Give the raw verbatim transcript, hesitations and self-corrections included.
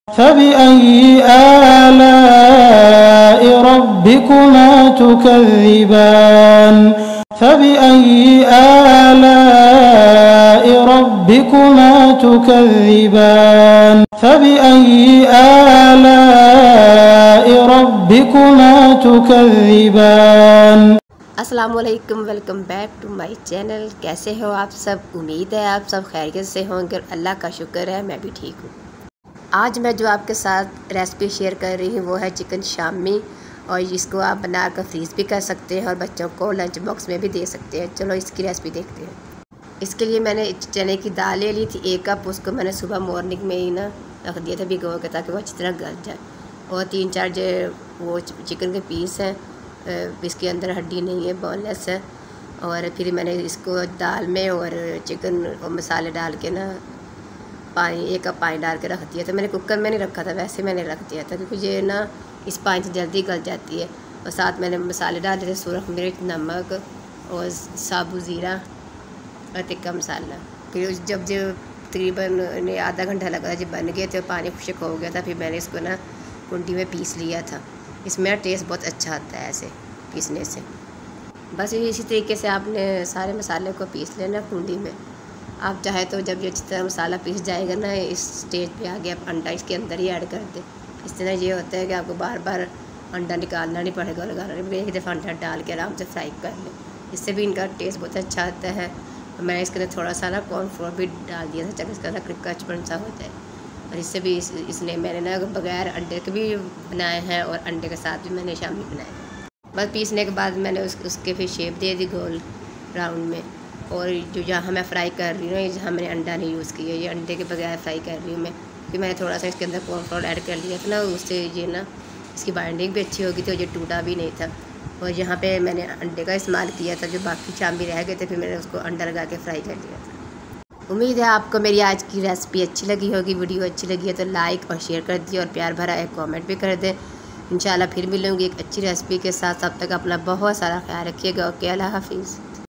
फ़बिअय्यि आलाइ रब्बिकुमा तुकज़्ज़िबान फ़बिअय्यि आलाइ रब्बिकुमा तुकज़्ज़िबान फ़बिअय्यि आलाइ रब्बिकुमा तुकज़्ज़िबान। अस्सलामुअलैकुम, welcome back to my channel. कैसे हो आप सब? उम्मीद है आप सब खैरियत से होंगे और अल्लाह का शुक्र है मैं भी ठीक हूँ। आज मैं जो आपके साथ रेसिपी शेयर कर रही हूँ वो है चिकन शामी, और इसको आप बनाकर फ्रीज़ भी कर सकते हैं और बच्चों को लंच बॉक्स में भी दे सकते हैं। चलो इसकी रेसिपी देखते हैं। इसके लिए मैंने चने की दाल ले ली थी एक कप। उसको मैंने सुबह मॉर्निंग में ही ना रख दिया था भिगो के, ताकि वो अच्छी तरह गल जाए। और तीन चार जो वो चिकन के पीस हैं, इसके अंदर हड्डी नहीं है, बोनलेस है। और फिर मैंने इसको दाल में और चिकन और मसाले डाल के ना पानी एक कप पानी डाल के रख दिया था। मैंने कुकर में नहीं रखा था, वैसे मैंने रख दिया था क्योंकि ये ना इस पानी से जल्दी गल जाती है। और साथ मैंने मसाले डाल दिए थे, सुरख मिर्च, नमक और साबुत ज़ीरा और टिक्का मसाला। फिर जब जो तकरीबन आधा घंटा लगा था, जब बन गए थे, पानी खुश्क हो गया था, फिर मैंने इसको ना कुंडी में पीस लिया था। इसमें टेस्ट बहुत अच्छा आता है ऐसे पीसने से। बस इसी तरीके से आपने सारे मसाले को पीस लेना कुंडी में। आप चाहे तो जब ये अच्छी तरह मसाला पीस जाएगा ना, इस स्टेज पे आगे आप अंडा इसके अंदर ही ऐड कर दें। इस तरह ये होता है कि आपको बार बार अंडा निकालना नहीं पड़ेगा, लगाना नहीं पड़ेगा। एक दफ़ा अंडा डाल के आराम से फ्राई कर लें, इससे भी इनका टेस्ट बहुत अच्छा आता है। मैंने इसके अंदर थोड़ा सा ना कॉर्नफ्लोर भी डाल दिया था, ताकि इसका ना कचपन सा हो जाए। और इससे भी इस, इसने मैंने ना बगैर अंडे के भी बनाए हैं और अंडे के साथ भी मैंने शामी बनाए। बस पीसने के बाद मैंने उस, उसके फिर शेप दे दी गोल राउंड में। और जो जहाँ मैं फ्राई कर रही हूँ ना, जहाँ मैंने अंडा नहीं यूज़ किया, ये अंडे के बगैर फ्राई कर रही हूँ मैं। फिर मैंने थोड़ा सा इसके अंदर कॉर्नफ्लोर ऐड कर लिया था ना, उससे ये ना इसकी बाइंडिंग भी अच्छी होगी, तो ये टूटा भी नहीं था। और यहाँ पे मैंने अंडे का इस्तेमाल किया था, जो बाकी शामी रह गए थे, फिर मैंने उसको अंडा लगा के फ्राई कर लिया था। उम्मीद है आपको मेरी आज की रेसिपी अच्छी लगी होगी। वीडियो अच्छी लगी है तो लाइक और शेयर कर दिए और प्यार भरा एक कमेंट भी कर दें। इंशाल्लाह फिर मिलूँगी एक अच्छी रेसिपी के साथ। तब तक अपना बहुत सारा ख्याल रखिएगा। ओके, अल्लाह हाफिज़।